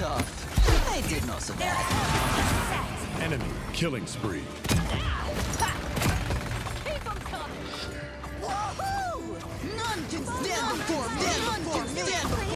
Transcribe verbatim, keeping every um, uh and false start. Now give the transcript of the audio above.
tough. I did not so bad. Enemy killing spree.